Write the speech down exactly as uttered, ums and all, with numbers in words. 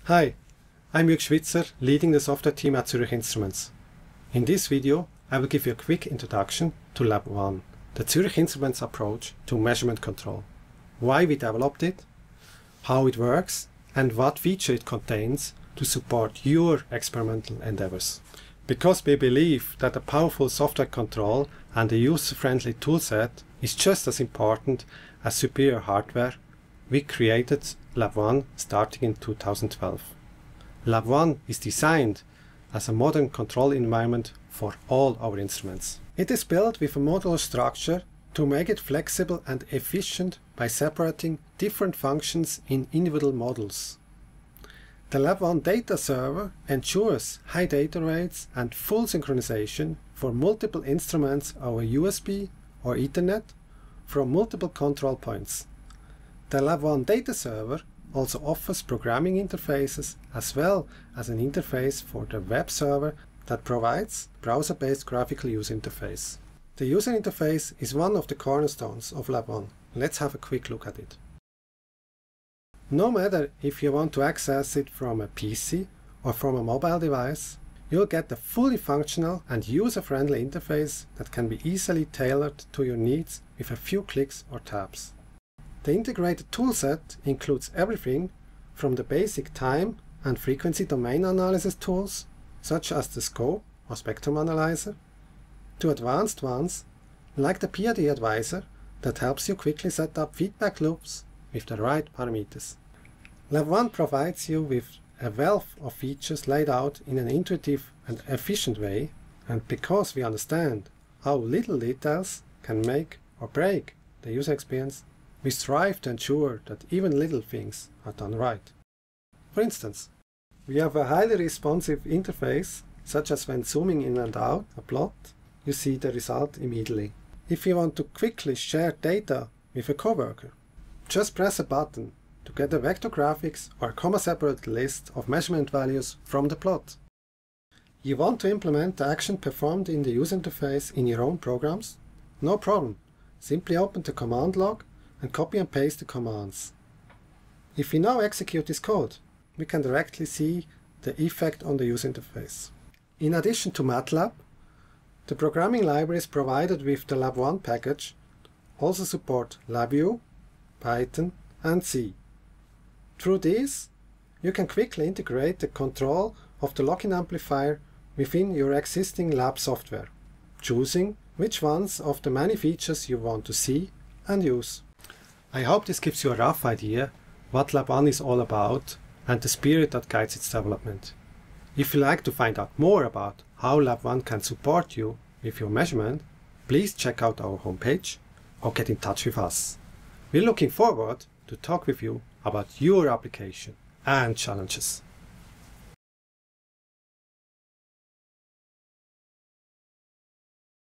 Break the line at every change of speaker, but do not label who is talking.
Hi, I'm Jürg Schwitzer, leading the software team at Zurich Instruments. In this video, I will give you a quick introduction to LabOne, the Zurich Instruments approach to measurement control, why we developed it, how it works, and what feature it contains to support your experimental endeavors. Because we believe that a powerful software control and a user-friendly toolset is just as important as superior hardware, we created LabOne starting in two thousand twelve. LabOne is designed as a modern control environment for all our instruments. It is built with a modular structure to make it flexible and efficient by separating different functions in individual modules. The LabOne data server ensures high data rates and full synchronization for multiple instruments over U S B or Ethernet from multiple control points. The LabOne data server also offers programming interfaces as well as an interface for the web server that provides browser-based graphical user interface. The user interface is one of the cornerstones of LabOne. Let's have a quick look at it. No matter if you want to access it from a P C or from a mobile device, you'll get a fully functional and user-friendly interface that can be easily tailored to your needs with a few clicks or taps. The integrated toolset includes everything from the basic time and frequency domain analysis tools, such as the scope or spectrum analyzer, to advanced ones like the P I D advisor that helps you quickly set up feedback loops with the right parameters. LabOne provides you with a wealth of features laid out in an intuitive and efficient way, and because we understand how little details can make or break the user experience, we strive to ensure that even little things are done right. For instance, we have a highly responsive interface, such as when zooming in and out a plot, you see the result immediately. If you want to quickly share data with a coworker, just press a button to get a vector graphics or a comma-separated list of measurement values from the plot. You want to implement the action performed in the user interface in your own programs? No problem. Simply open the command log and copy and paste the commands. If we now execute this code, we can directly see the effect on the user interface. In addition to MATLAB, the programming libraries provided with the LabOne package also support LabVIEW, Python, and C. Through these, you can quickly integrate the control of the lock-in amplifier within your existing lab software, choosing which ones of the many features you want to see and use. I hope this gives you a rough idea what LabOne is all about and the spirit that guides its development. If you'd like to find out more about how LabOne can support you with your measurement, please check out our homepage or get in touch with us. We're looking forward to talk with you about your application and challenges.